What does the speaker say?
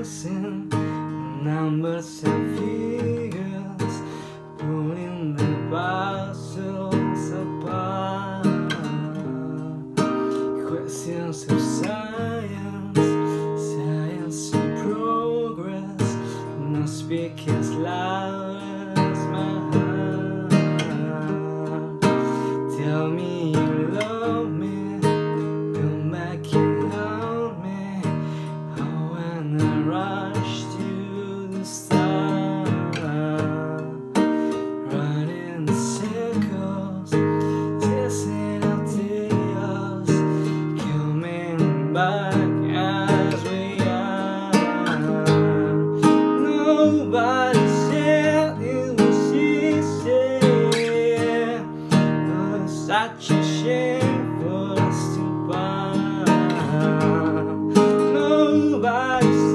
missing numbers and figures, pulling the puzzles apart. Questions of science, science in progress, no speak as loud as my heart. Tell me you love me, come back and hold me. Oh, when I rush to the start, running in circles, chasing out tears, coming back as we are. Nobody said it was easy, but it's such a shame for us to part. Nobody